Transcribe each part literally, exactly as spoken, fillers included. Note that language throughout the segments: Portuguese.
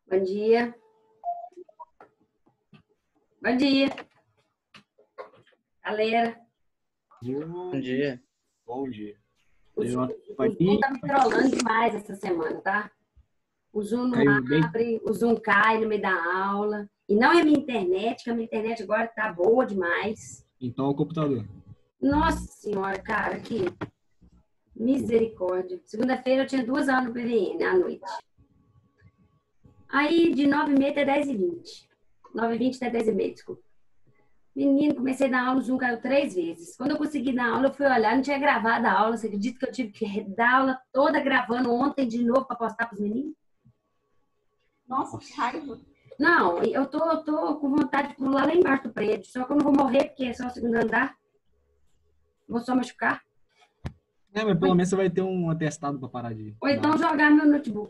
Bom dia. Bom dia. Galera. Bom dia. Bom dia. O Zoom, o Zoom tá me trollando demais essa semana, tá? O Zoom não abre, o Zoom cai no meio da aula. E não é minha internet, que a minha internet agora tá boa demais. Então é o computador. Nossa senhora, cara, que misericórdia. Segunda-feira eu tinha duas aulas no P V N à noite. Aí, de nove e meia até dez e vinte. nove e vinte até dez e meia, desculpa. Menino, comecei a dar aula, o Zoom caiu três vezes. Quando eu consegui dar aula, eu fui olhar, não tinha gravado a aula. Você acredita que eu tive que dar a aula toda gravando ontem de novo para postar para os meninos? Nossa, que raiva. Não, eu tô, eu tô com vontade de pular lá embaixo do prédio. Só que eu não vou morrer, porque é só o segundo andar. Vou só machucar. É, mas pelo menos você vai ter um atestado para parar de... Ou então jogar meu notebook.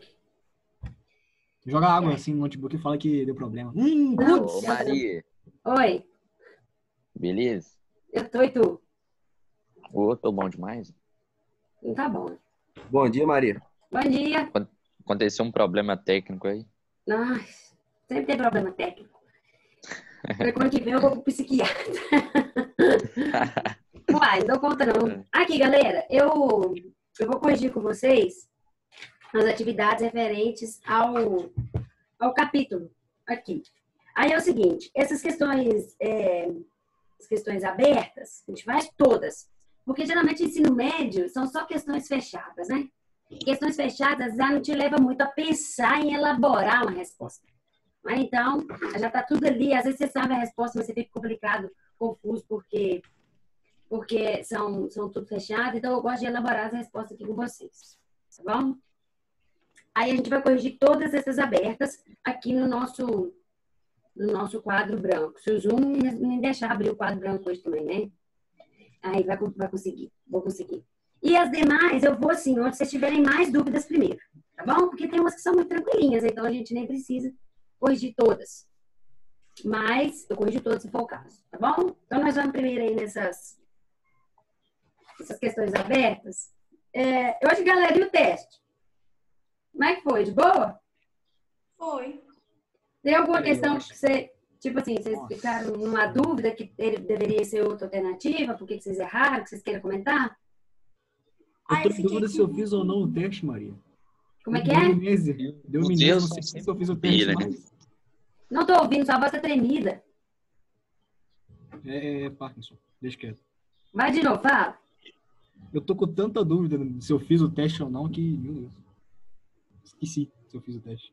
Joga água assim no notebook e fala que deu problema. Hum, Não, Ô, Maria. Oi, Beleza? eu tô e tu? Ô, tô bom demais. Não tá bom. Bom dia, Maria. Bom dia. Aconteceu um problema técnico aí. Ai, sempre tem problema técnico. Quando que vem eu vou pro psiquiatra. Uai, não dou conta não. Aqui, galera, eu, eu vou corrigir com vocês as atividades referentes ao, ao capítulo aqui. Aí é o seguinte, essas questões, é, as questões abertas, a gente faz todas. Porque geralmente ensino médio são só questões fechadas, né? Questões fechadas já não te leva muito a pensar em elaborar uma resposta. Mas então, já está tudo ali. Às vezes você sabe a resposta, mas você fica complicado, confuso, porque, porque são, são tudo fechado. Então, eu gosto de elaborar as respostas aqui com vocês. Tá bom? Aí a gente vai corrigir todas essas abertas aqui no nosso, no nosso quadro branco. Se o Zoom me deixar abrir o quadro branco hoje também, né? Aí vai, vai conseguir. Vou conseguir. E as demais, eu vou assim, onde vocês tiverem mais dúvidas primeiro. Tá bom? Porque tem umas que são muito tranquilinhas, então a gente nem precisa corrigir todas. Mas eu corrijo todas se for o caso, tá bom? Então nós vamos primeiro aí nessas, essas questões abertas. É, hoje, galera, e o teste? Como é que foi? De boa? Foi. Tem alguma É, questão acho... que você, tipo assim, vocês Nossa. ficaram numa dúvida que ele deveria ser outra alternativa? Por que vocês erraram? Que vocês queiram comentar? Eu Ah, tô eu em fiquei dúvida com- se eu fiz ou não o teste, Maria. Como é que Deu é? amnésia. Deu Os amnésia, erros não são sei se sempre eu fiz o teste pilha, né? mais. Não tô ouvindo, sua voz tá tremida. É, é Parkinson. Deixa quieto. Vai de novo, fala. Eu tô com tanta dúvida se eu fiz o teste ou não que, meu Deus. Esqueci se eu fiz o teste.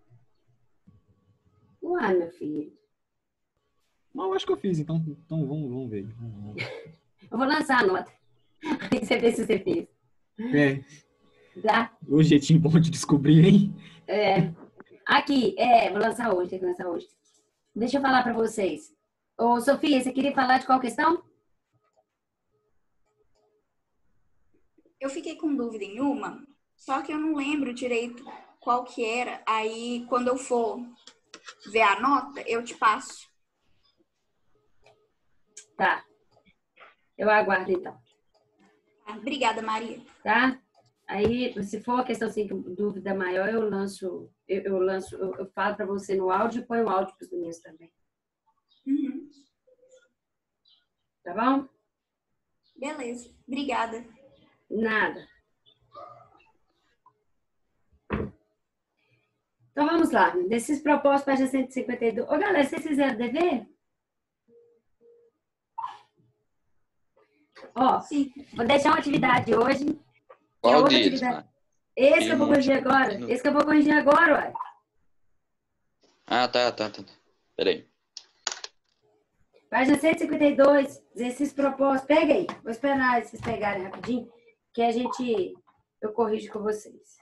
Uai, meu filho. Não, eu acho que eu fiz, então, então vamos, vamos ver. Vamos, vamos ver. Eu vou lançar a nota. Aí você vê se você fez. É, Tá? o jeitinho bom de descobrir, hein? É. Aqui, é, vou lançar hoje, tem que lançar hoje. Deixa eu falar pra vocês. Ô, Sofia, você queria falar de qual questão? Eu fiquei com dúvida em uma, só que eu não lembro direito qual que era. Aí, quando eu for ver a nota, eu te passo. Tá. Eu aguardo, então. Tá? Obrigada, Maria. Tá? Aí, se for uma questão assim, com dúvida maior, eu lanço, eu, eu lanço, eu, eu falo pra você no áudio e ponho o áudio pros meninos também. Uhum. Tá bom? Beleza. Obrigada. Nada. Então, vamos lá. Desses propósitos, página cento e cinquenta e dois. Ô, galera, vocês fizeram dever? Ó, Sim. vou deixar uma atividade hoje. Que é Qual outra deles, atividade. mano? Esse que eu vou corrigir agora. Esse que eu vou corrigir agora, ué. Ah, tá, tá, tá. Peraí. Página cento e cinquenta e dois, exercício proposto. Pega aí. Vou esperar vocês pegarem rapidinho, que a gente, eu corrijo com vocês.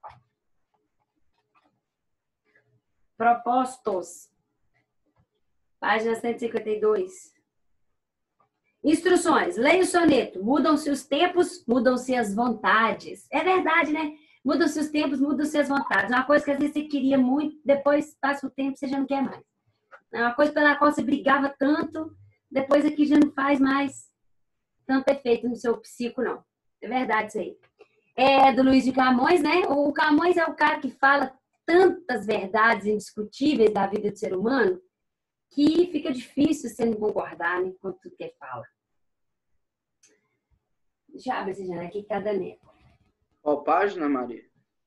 Propostos. Página cento e cinquenta e dois. Instruções. Leia o soneto. Mudam-se os tempos, mudam-se as vontades. É verdade, né? Mudam-se os tempos, mudam-se as vontades. Uma coisa que às vezes você queria muito, depois passa o tempo, você já não quer mais. É uma coisa pela qual você brigava tanto, depois aqui já não faz mais tanto efeito no seu psico, não. É verdade isso aí. É do Luiz de Camões, né? O Camões é o cara que fala tantas verdades indiscutíveis da vida do ser humano que fica difícil você não concordar, né, com tudo que ele fala. Deixa eu abrir esse janela aqui que tá dando eco. Qual página, Maria?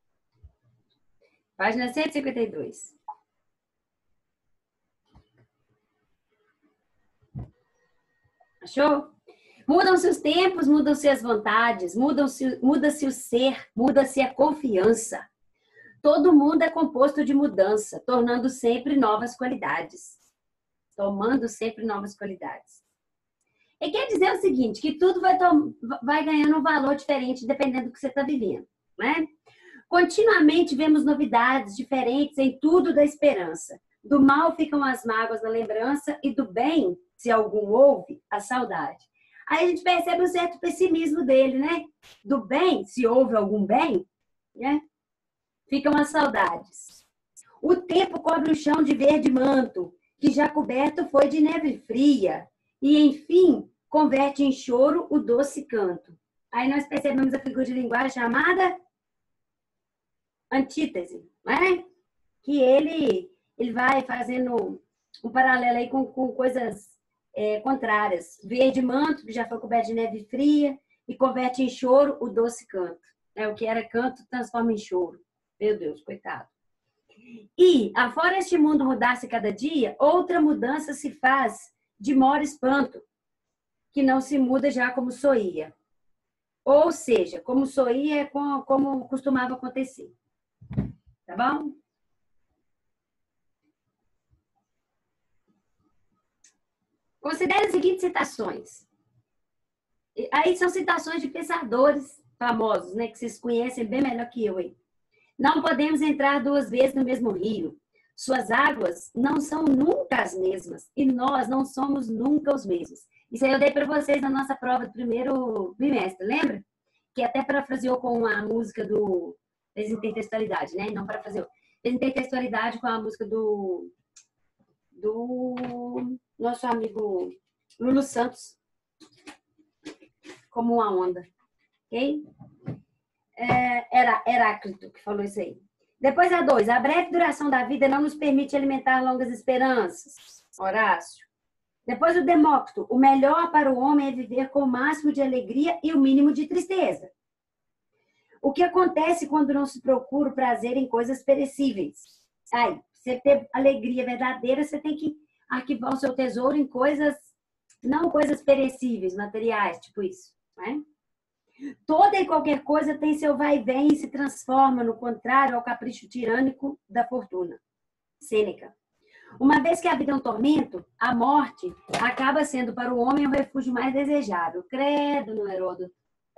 Página cento e cinquenta e dois. Achou? Mudam-se os tempos, mudam-se as vontades, mudam-se, muda-se o ser, muda-se a confiança. Todo mundo é composto de mudança, tornando sempre novas qualidades. Tomando sempre novas qualidades. E quer dizer o seguinte, que tudo vai, vai ganhando um valor diferente dependendo do que você está vivendo, né? Continuamente vemos novidades diferentes em tudo da esperança. Do mal ficam as mágoas da lembrança e do bem, se algum houve, a saudade. Aí a gente percebe um certo pessimismo dele, né? Do bem, se houve algum bem, né? Ficam as saudades. O tempo cobre o chão de verde manto, que já coberto foi de neve fria, e, enfim, converte em choro o doce canto. Aí nós percebemos a figura de linguagem chamada antítese, né? Que ele, ele vai fazendo um paralelo aí com, com coisas é, contrárias. Verde manto, que já foi coberto de neve fria, e converte em choro o doce canto. É, o que era canto transforma em choro. Meu Deus, coitado. E, afora este mundo mudar-se cada dia, outra mudança se faz de maior espanto, que não se muda já como soía. Ou seja, como soía é como, como costumava acontecer. Tá bom? Considere as seguintes citações. Aí são citações de pensadores famosos, né? Que vocês conhecem bem melhor que eu, hein? Não podemos entrar duas vezes no mesmo rio. Suas águas não são nunca as mesmas. E nós não somos nunca os mesmos. Isso aí eu dei para vocês na nossa prova do primeiro bimestre, lembra? Que até parafraseou com a música do Desintertextualidade, né? Não parafraseou. Desintertextualidade com a música do, do nosso amigo Lulu Santos. Como uma onda. Ok? É, era Heráclito que falou isso aí. Depois a dois. A breve duração da vida não nos permite alimentar longas esperanças. Horácio. Depois o Demócrito. O melhor para o homem é viver com o máximo de alegria e o mínimo de tristeza. O que acontece quando não se procura o prazer em coisas perecíveis? Aí, você ter alegria verdadeira, você tem que arquivar o seu tesouro em coisas, não coisas perecíveis, materiais, tipo isso, né? Toda e qualquer coisa tem seu vai e vem e se transforma, no contrário, ao capricho tirânico da fortuna. Sêneca. Uma vez que a vida é um tormento, a morte acaba sendo para o homem o refúgio mais desejável. Credo no Heródoto.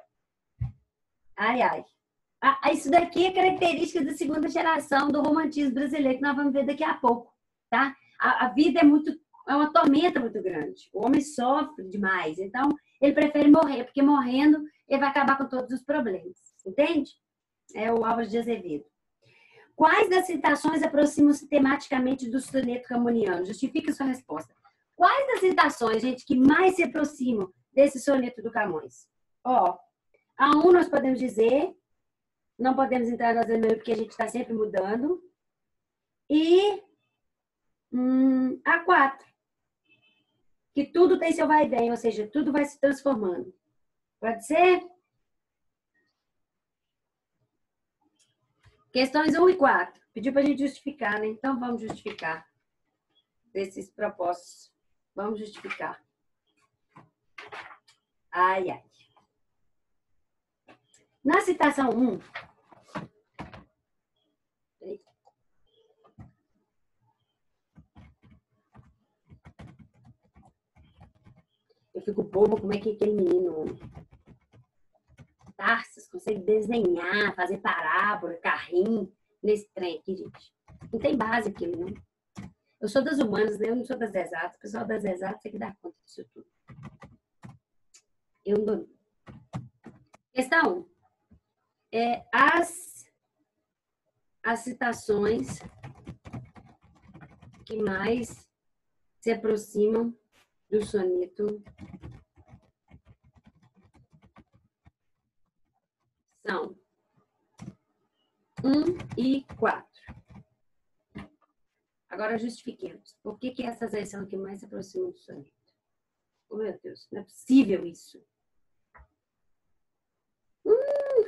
Ai, ai. Ah, isso daqui é característica da segunda geração do romantismo brasileiro, que nós vamos ver daqui a pouco, tá? A, a vida é muito, é uma tormenta muito grande. O homem sofre demais, então ele prefere morrer, porque morrendo ele vai acabar com todos os problemas, entende? É o Álvaro de Azevedo. Quais das citações aproximam-se tematicamente do soneto camoniano? Justifique sua resposta. Quais das citações, gente, que mais se aproximam desse soneto do Camões? Ó, a um nós podemos dizer, não podemos entrar nas e-mails porque a gente está sempre mudando. E hum, a quatro, que tudo tem seu vai e vem, ou seja, tudo vai se transformando. Pode ser? Questões um e quatro. Pediu para a gente justificar, né? Então vamos justificar esses propósitos. Vamos justificar. Ai, ai. Na citação um, eu fico bobo como é que aquele menino Tarsis consegue desenhar, fazer parábola, carrinho nesse trem aqui, gente. Não tem base aquilo, não. Eu sou das humanas, né? Eu não sou das exatas. O pessoal das exatas tem que dar conta disso tudo. Eu não dou. Questão um. É, as, as citações que mais se aproximam do soneto são um e quatro. Agora justifiquemos. Por que, que essa sessão aqui mais se aproxima do soneto? Oh, meu Deus, não é possível isso. Hum.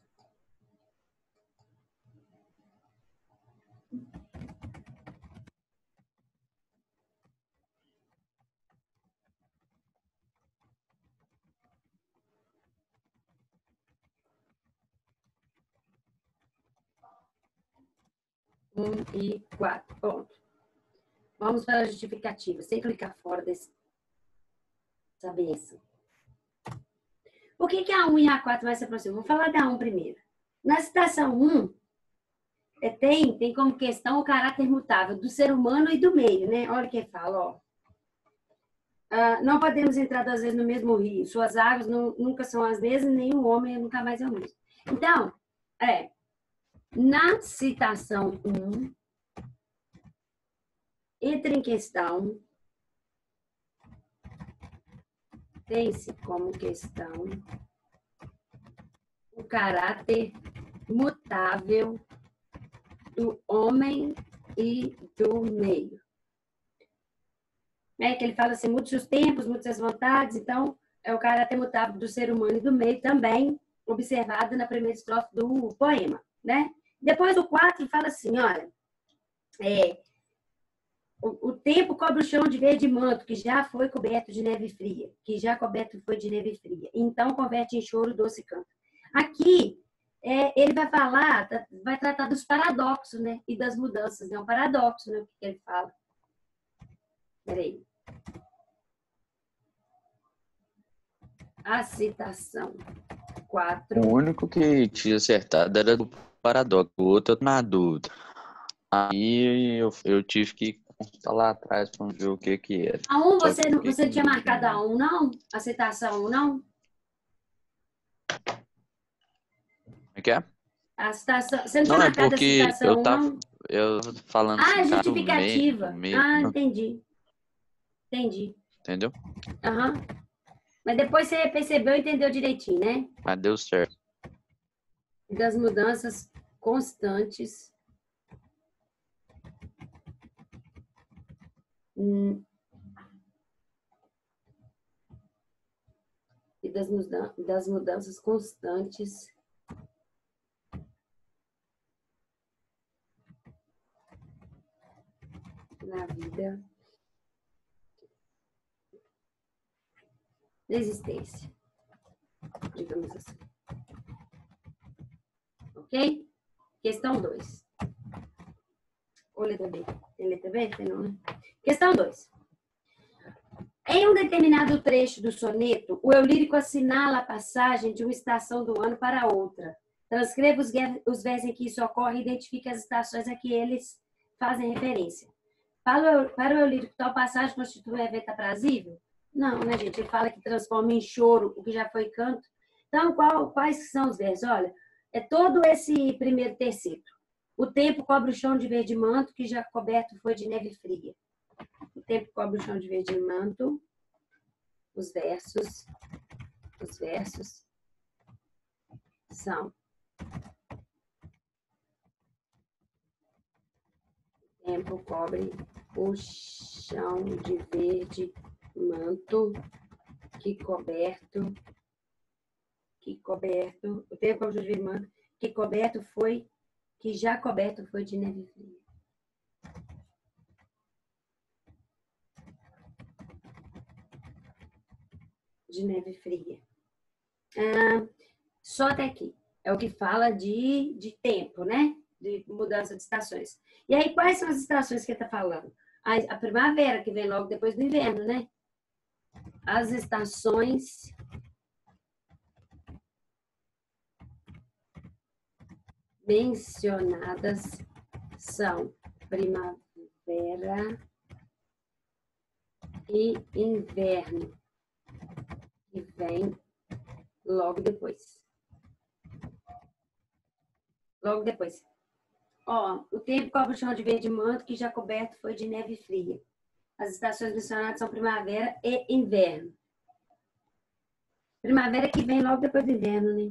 Um e quatro. Ponto. Vamos para a justificativa, sem clicar fora desse, dessa benção. Por que, que a um e a quatro mais se aproximam? Vou falar da um primeiro. Na citação um, é, tem, tem como questão o caráter mutável do ser humano e do meio, né? Olha o que fala, ó. Ah, não podemos entrar duas vezes no mesmo rio. Suas águas não, nunca são as mesmas, nem o homem nunca mais é o mesmo. Então, é, na citação um, entra em questão, tem-se como questão o caráter mutável do homem e do meio. É que ele fala assim, muitos os tempos, muitas as vontades, então é o caráter mutável do ser humano e do meio também observado na primeira estrofe do poema, né? Depois o quatro fala assim, olha, é, o, o tempo cobre o chão de verde manto, que já foi coberto de neve fria, que já coberto foi de neve fria, então converte em choro doce canto. Aqui, é, ele vai falar, vai tratar dos paradoxos, né? E das mudanças, é um paradoxo, né? O que ele fala. Peraí. A citação quatro. O único que tinha acertado era do paradoxo, o outro eu tô na dúvida. Aí eu, eu tive que consultar lá atrás para ver o que que era. A um, Só você, que não, fiquei você com tinha dúvida marcado a ainda. um, não? A citação um, não? Como é que é? A citação, você não tinha Não, é marcado a porque citação eu um, tava não? eu falando Ah, assim, cara, do meio, do justificativa. meio, Ah, não, entendi. Entendi. entendeu? Aham. Mas depois você percebeu e entendeu direitinho, né? Mas deu certo. Das mudanças constantes hum, e das, muda das mudanças constantes na vida da existência, digamos assim. Ok? Questão dois. Ou letra B? Tem letra B? Tem não, né? Questão dois. Em um determinado trecho do soneto, o eu lírico assinala a passagem de uma estação do ano para outra. Transcreva os, os versos em que isso ocorre e identifique as estações a que eles fazem referência. Para o, para o eu lírico, tal passagem constitui um evento aprazível? Não, né, gente? Ele fala que transforma em choro o que já foi canto. Então, qual, quais são os versos? Olha, é todo esse primeiro terceiro. O tempo cobre o chão de verde manto, que já coberto foi de neve fria. O tempo cobre o chão de verde manto. Os versos, os versos são: o tempo cobre o chão de verde manto, que coberto, que coberto, o tempo cobre o chão de verde manto, que coberto foi, que já coberto foi de neve fria. De neve fria. Ah, só até aqui. É o que fala de, de tempo, né? De mudança de estações. E aí, quais são as estações que ele está falando? A, a primavera, que vem logo depois do inverno, né? As estações mencionadas são primavera e inverno, que vem logo depois. Logo depois. Ó, o tempo cobre o chão de verde manto, que já coberto foi de neve fria. As estações mencionadas são primavera e inverno. Primavera que vem logo depois do inverno, né?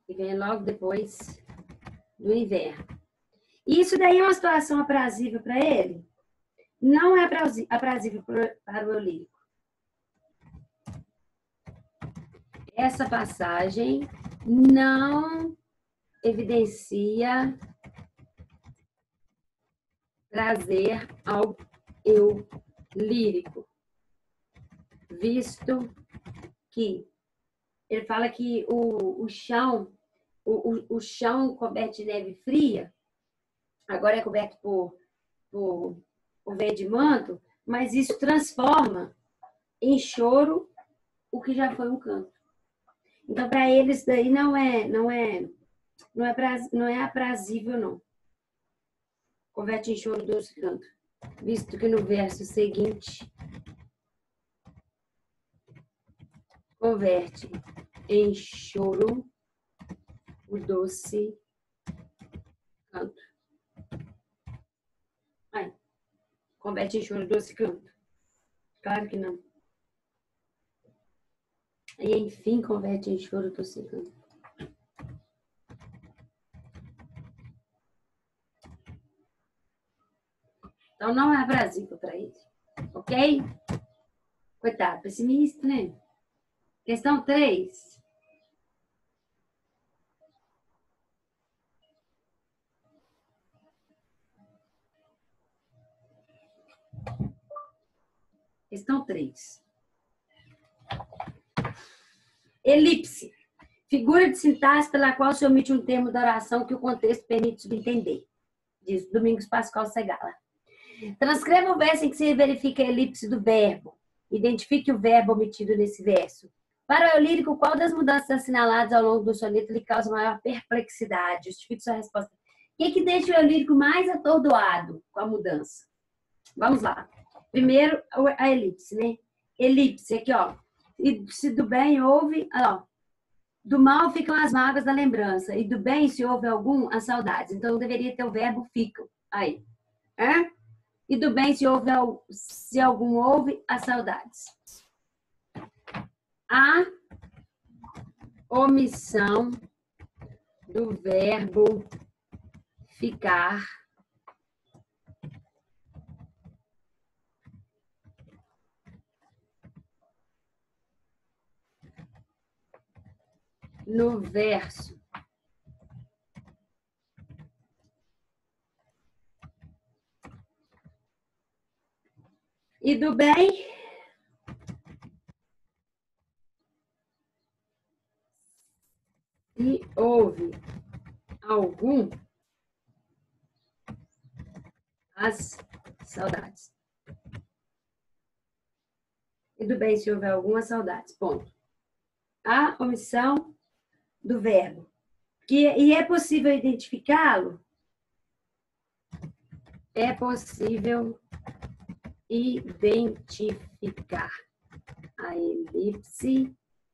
que vem logo depois do inverno. Isso daí é uma situação aprazível para ele? Não é aprazível para o eu lírico. Essa passagem não evidencia prazer ao eu lírico, visto que ele fala que o, o chão, o, o, o chão coberto de neve fria, agora é coberto por, por, por veia de manto, mas isso transforma em choro o que já foi um canto. Então, para eles, daí não é, não é, não é, praz, não é aprazível, não. Converte em choro doce canto, visto que no verso seguinte converte em choro o doce canto. Aí, converte em choro o doce canto. Claro que não. E enfim, converte em choro o doce canto. Então, não é aprazível para ele. Ok? Coitado, pessimista, né? Questão três. Questão três. Elipse. Figura de sintaxe pela qual se omite um termo da oração que o contexto permite subentender. Diz Domingos Pascoal Segala. Transcreva o verso em que se verifica a elipse do verbo. Identifique o verbo omitido nesse verso. Para o eu lírico, qual das mudanças assinaladas ao longo do soneto lhe causa maior perplexidade? Justifique sua resposta. O que, é que deixa o eu lírico mais atordoado com a mudança? Vamos lá. Primeiro, a elipse, né? Elipse, aqui, ó. E se do bem houve, ó. Do mal ficam as mágoas da lembrança. E do bem, se houve algum, as saudades. Então, deveria ter o verbo ficam. Aí. É? E do bem, se houve, se algum houve, as saudades. A omissão do verbo ficar no verso e do bem se houve algum, as saudades. E do bem se houver algumas saudades. Ponto. A omissão do verbo. Que, e é possível identificá-lo? É possível identificar a elipse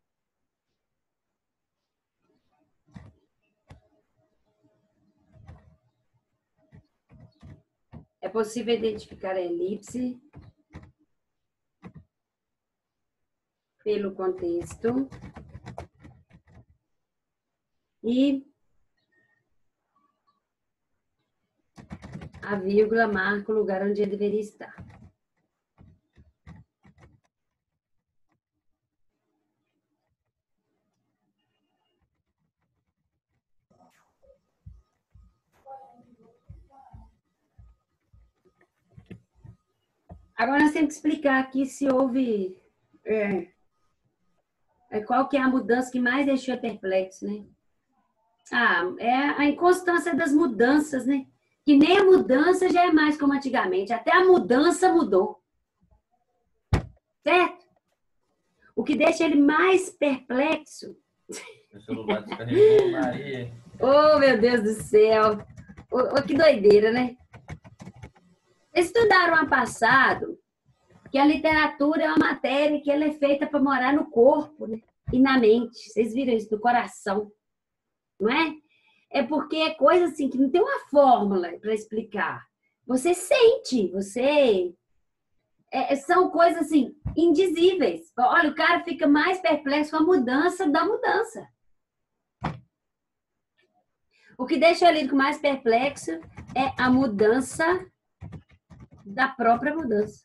É possível identificar a elipse pelo contexto e a vírgula marca o lugar onde ele deveria estar. Agora nós temos que explicar aqui se houve... É, é, qual que é a mudança que mais deixou perplexo, né? Ah, é a inconstância das mudanças, né? Que nem a mudança já é mais como antigamente. Até a mudança mudou. Certo? O que deixa ele mais perplexo... O celular descarregou, Maria. Oh, meu Deus do céu! Oh, oh, que doideira, né? Estudaram ano passado que a literatura é uma matéria que ela é feita para morar no corpo, né? E na mente. Vocês viram isso? No coração. Não é? É porque é coisa assim que não tem uma fórmula para explicar. Você sente, você... É, são coisas assim, indizíveis. Olha, o cara fica mais perplexo com a mudança da mudança. O que deixa o lírico mais perplexo é a mudança da própria mudança.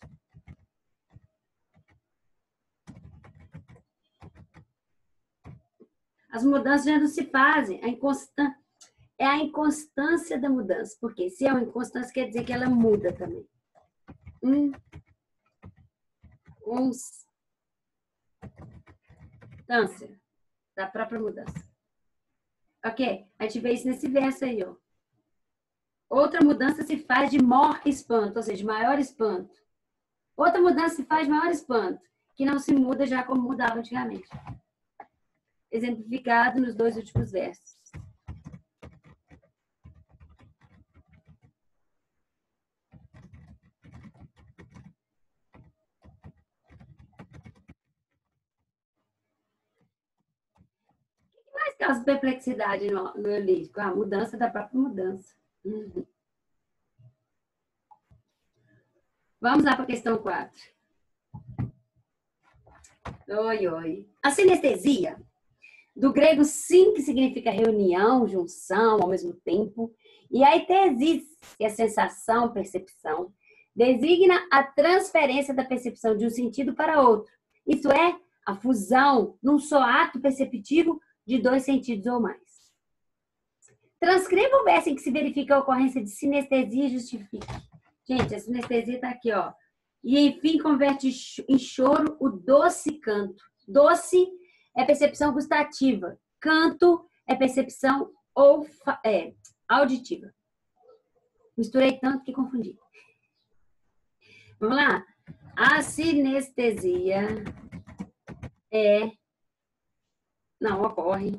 As mudanças já não se fazem. A inconstan... É a inconstância da mudança. Porque se é uma inconstância, quer dizer que ela muda também. Hum. Constância da própria mudança. Ok? A gente vê isso nesse verso aí, ó. Outra mudança se faz de maior espanto, ou seja, de maior espanto. Outra mudança se faz de maior espanto, que não se muda já como mudava antigamente. Exemplificado nos dois últimos versos. O que mais causa perplexidade no, no lírico? A mudança da própria mudança. Uhum. Vamos lá para a questão quatro. Oi, oi. A sinestesia, do grego sin, que significa reunião, junção, ao mesmo tempo, e a etesis, que é sensação, percepção, designa a transferência da percepção de um sentido para outro. Isso é, a fusão num só ato perceptivo de dois sentidos ou mais. Transcreva o verso em que se verifica a ocorrência de sinestesia e justifique. Gente, a sinestesia está aqui, ó. E, enfim, converte em choro o doce canto. Doce é percepção gustativa. Canto é percepção olfa, é, auditiva. Misturei tanto que confundi. Vamos lá. A sinestesia é... Não, ocorre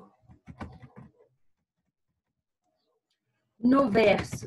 no verso.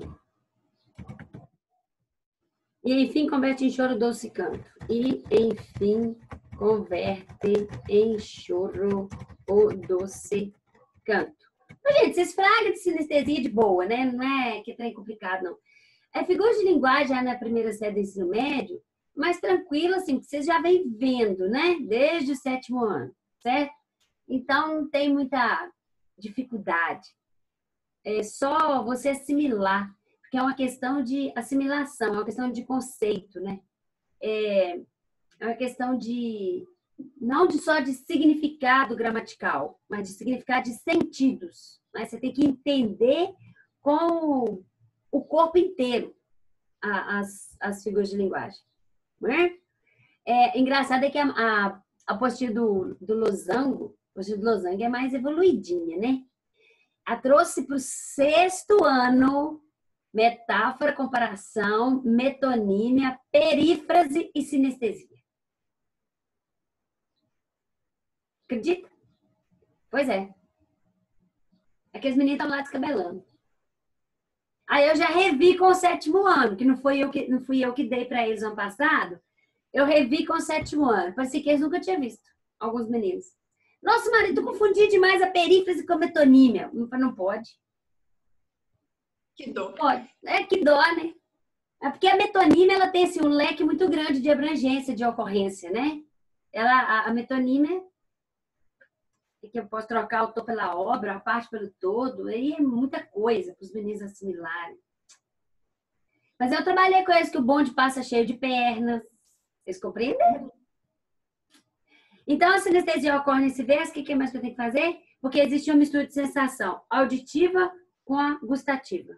E, enfim, converte em choro doce canto. E, enfim, converte em choro o doce canto. Mas, gente, vocês fragam de sinestesia de boa, né? Não é que trem complicado, não. É figura de linguagem já na primeira série do ensino médio, mas tranquilo, assim, que vocês já vêm vendo, né? Desde o sétimo ano, certo? Então, não tem muita dificuldade. É só você assimilar. Que é uma questão de assimilação, é uma questão de conceito, né? É, é uma questão de, não de só de significado gramatical, mas de significado de sentidos. Né? Você tem que entender com o corpo inteiro as, as figuras de linguagem. Não é? É engraçado é que a, a, a apostila do, do Losango, a apostila do Losango é mais evoluidinha, né? A trouxe para o sexto ano... Metáfora, comparação, metonímia, perífrase e sinestesia. Acredita? Pois é. Aqueles meninos estão lá descabelando. Aí eu já revi com o sétimo ano, que não, foi eu que, não fui eu que dei para eles ano passado. Eu revi com o sétimo ano. Parecia que eles nunca tinham visto, alguns meninos. Nossa, marido, tu confundi demais a perífrase com a metonímia. Não pode. Que dó. Pode. É que dó, né? É porque a metonímia ela tem assim, um leque muito grande de abrangência de ocorrência, né? Ela, a, a metonímia é que eu posso trocar o todo pela obra, a parte pelo todo, aí é muita coisa para os meninos assimilarem. Mas eu trabalhei com eles que o bonde passa cheio de pernas. Vocês compreenderam? Então, a sinestesia ocorre nesse verso. O que mais que eu tenho que fazer? Porque existe uma mistura de sensação auditiva com a gustativa.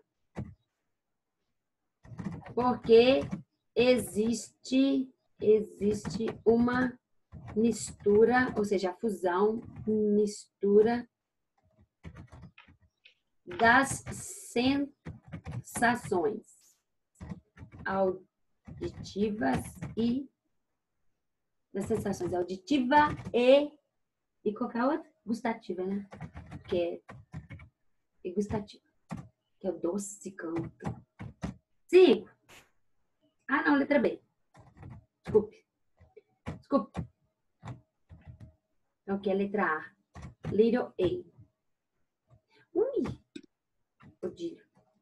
Porque existe, existe uma mistura, ou seja, a fusão, mistura das sensações auditivas e das sensações auditiva e e qualquer outra gustativa, né? Que é e gustativa, que é o doce canto. Cinco. Ah, não, letra B. Desculpe. Desculpe. Então, aqui é a letra A. Little A. Ui. Odilho.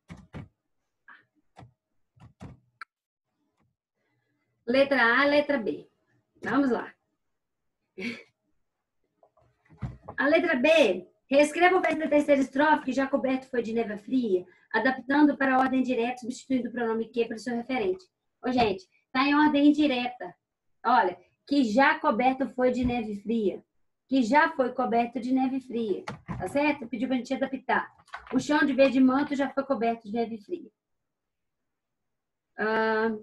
Letra A, letra B. Vamos lá. A letra B Reescreva o verso da terceira estrofe, que já coberto foi de neve fria, adaptando para a ordem direta, substituindo o pronome que para o seu referente. Ô, gente, tá em ordem indireta. Olha, que já coberto foi de neve fria. Que já foi coberto de neve fria. Tá certo? Pediu pra gente adaptar. O chão de verde manto já foi coberto de neve fria. Ah,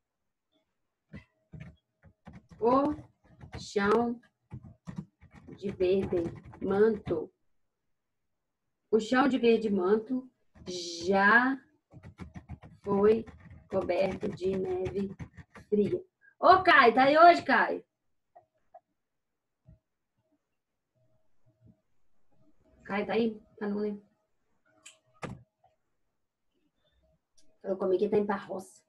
o chão de verde manto. O chão de verde manto já foi coberto de neve fria. Ô, Caio, tá aí hoje, Caio? Caio, tá aí? Tá não lembro. Falou comigo que tá indo pra roça.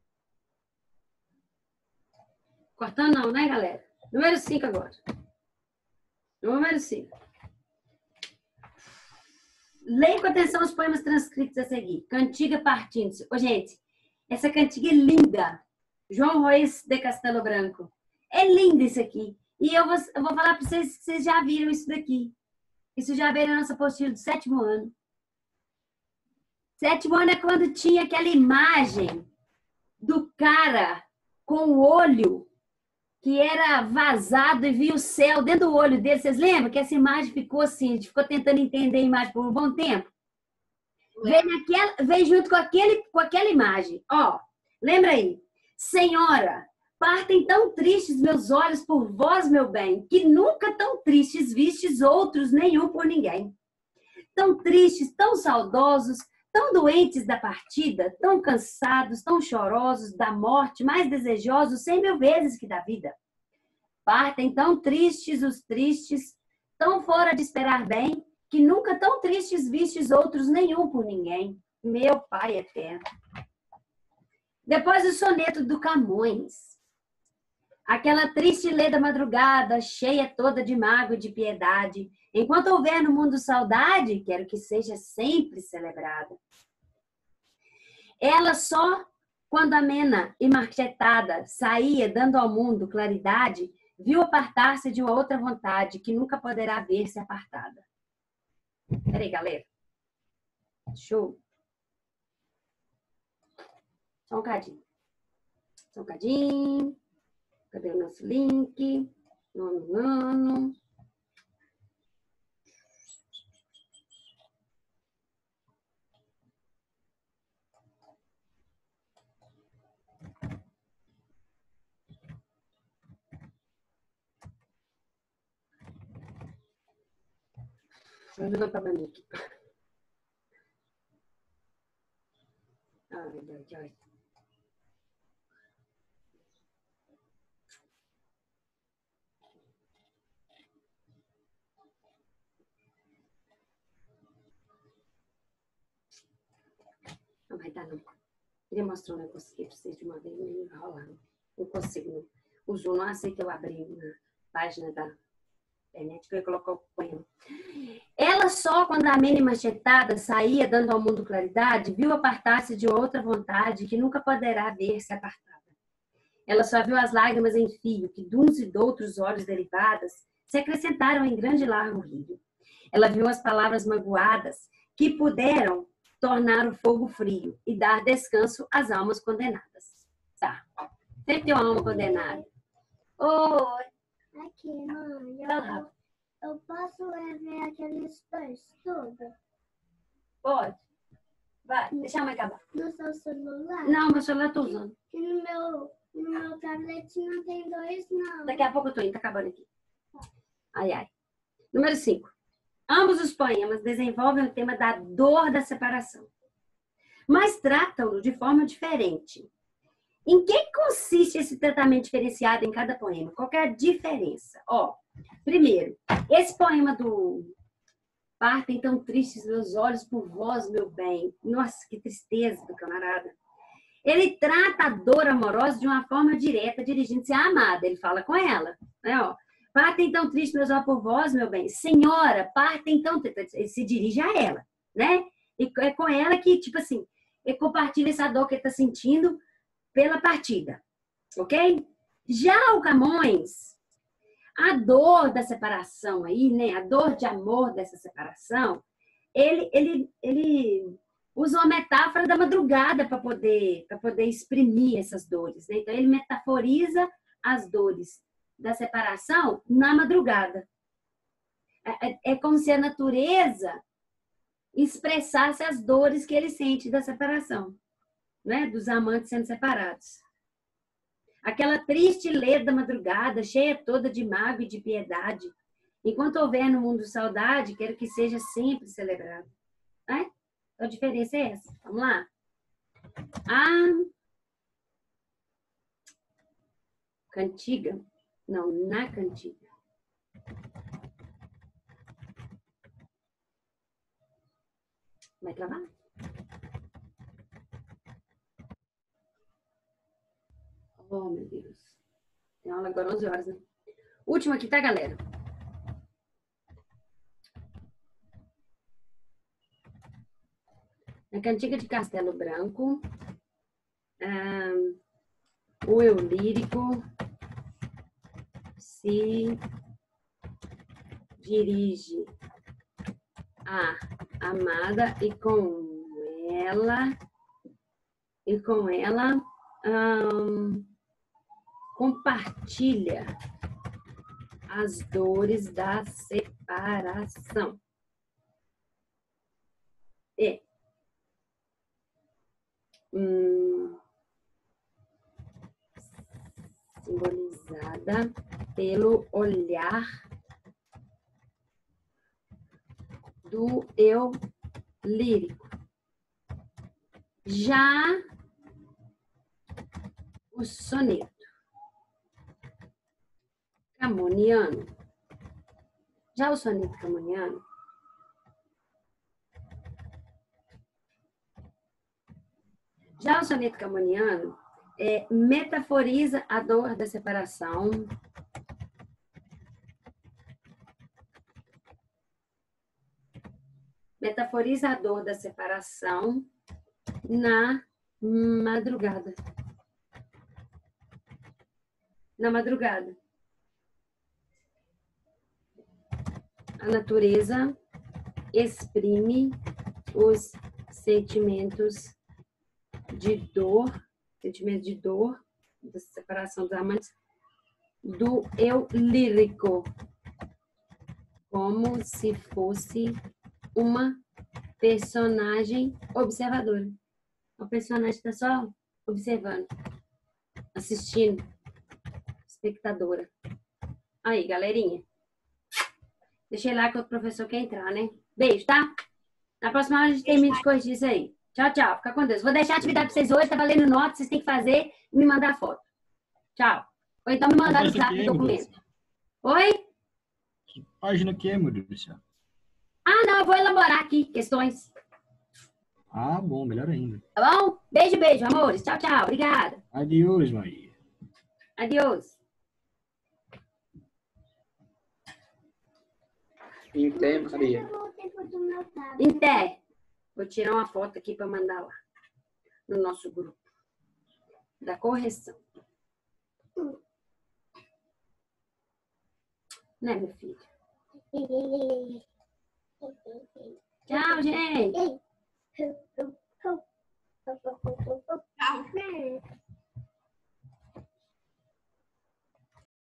Cortando não, né, galera? Número cinco agora. Número cinco. Leia com atenção os poemas transcritos a seguir. Cantiga partindo-se. Ô, gente, essa cantiga é linda. João Ruiz de Castelo Branco. É lindo isso aqui. E eu vou, eu vou falar para vocês que vocês já viram isso daqui. Isso já veio na nossa apostila do sétimo ano. Sétimo ano é quando tinha aquela imagem do cara com o olho que era vazado e via o céu dentro do olho dele. Vocês lembram que essa imagem ficou assim? A gente ficou tentando entender a imagem por um bom tempo. Vem, naquela, vem junto com, aquele, com aquela imagem. Ó, lembra aí. Senhora, partem tão tristes meus olhos por vós, meu bem, que nunca tão tristes vistes outros nenhum por ninguém. Tão tristes, tão saudosos, tão doentes da partida, tão cansados, tão chorosos da morte, mais desejosos cem mil vezes que da vida. Partem tão tristes os tristes, tão fora de esperar bem, que nunca tão tristes vistes outros nenhum por ninguém. Meu Pai eterno. Depois o soneto do Camões. Aquela triste lê da madrugada, cheia toda de mágoa e de piedade, enquanto houver no mundo saudade, quero que seja sempre celebrada. Ela só, quando amena e marchetada, saía dando ao mundo claridade, viu apartar-se de uma outra vontade que nunca poderá ver-se apartada. Peraí, galera. Show. Só um cadinho. Só um cadinho. Cadê o nosso link? Nono, nono. Vou levantar pra mim aqui. Ai, ai, ai. Não vai dar, não. Queria mostrar um negócio aqui pra vocês de uma vez, mas não vai rolar. Não, não consigo, não. O Zoom não aceita eu abrir na página da internet, que eu ia colocar o poema. Ela só, quando a amena e machetada saía dando ao mundo claridade, viu apartar-se de outra vontade que nunca poderá ver-se apartada. Ela só viu as lágrimas em fio, que de uns e de outros olhos derivadas se acrescentaram em grande e largo rio. Ela viu as palavras magoadas que puderam tornar o fogo frio e dar descanso às almas condenadas. Tá. Sempre tem uma alma condenada. Oi. Aqui, mãe. Eu, eu posso ver aqueles dois tudo? Pode. Vai, deixa a mãe acabar. No seu celular? Não, meu celular eu tô usando. E no meu, no meu tablet não tem dois, não. Daqui a pouco eu tô indo, tá acabando aqui. Ai, ai. Número cinco. Ambos os poemas desenvolvem o tema da dor da separação, mas tratam-no de forma diferente. Em que consiste esse tratamento diferenciado em cada poema? Qual que é a diferença? Ó, primeiro, esse poema do Partem tão tristes meus olhos por vós, meu bem. Nossa, que tristeza do camarada. Ele trata a dor amorosa de uma forma direta, dirigindo-se à amada. Ele fala com ela, né? Ó, partem tão tristes meus olhos por vós, meu bem. Senhora, partem tão tristes. Ele se dirige a ela, né? E é com ela que, tipo assim, ele compartilha essa dor que ele está sentindo pela partida, ok? Já o Camões, a dor da separação aí, né? A dor de amor dessa separação, ele, ele, ele usa uma metáfora da madrugada para poder, para poder exprimir essas dores, né? Então, ele metaforiza as dores da separação na madrugada. É, é como se a natureza expressasse as dores que ele sente da separação, né? Dos amantes sendo separados. Aquela triste leda da madrugada, cheia toda de mágoa e de piedade. Enquanto houver no mundo saudade, quero que seja sempre celebrado. Né? A diferença é essa. Vamos lá. A cantiga. Não, na cantiga. Vai travar? Oh, meu Deus. Tem aula agora onze horas, né? Último aqui, tá, galera? Na cantiga de Castelo Branco, um, o eu lírico se dirige à amada e com ela e com ela um, compartilha as dores da separação. É hum, simbolizada pelo olhar do eu lírico. Já o soneto camoniano, já o soneto camoniano, já o soneto camoniano é, metaforiza a dor da separação, metaforiza a dor da separação na madrugada. Na madrugada. A natureza exprime os sentimentos de dor, sentimento de dor, da separação dos amantes, do eu lírico, como se fosse uma personagem observadora. O personagem está só observando, assistindo, espectadora. Aí, galerinha. Deixei lá que o professor quer entrar, né? Beijo, tá? Na próxima aula a gente termina de corrigir isso aí. Tchau, tchau. Fica com Deus. Vou deixar a atividade para vocês hoje, tá valendo nota, vocês têm que fazer e me mandar foto. Tchau. Ou então me mandar no zap o documento. Oi? Que página que é, meu Deus do céu? Ah, não, eu vou elaborar aqui questões. Ah, bom, melhor ainda. Tá bom? Beijo, beijo, amores. Tchau, tchau. Obrigada. Adeus, Maria. Adeus. Em té, Maria. Em té. Vou tirar uma foto aqui para mandar lá. No nosso grupo. Da correção. Né, meu filho? Tchau, gente.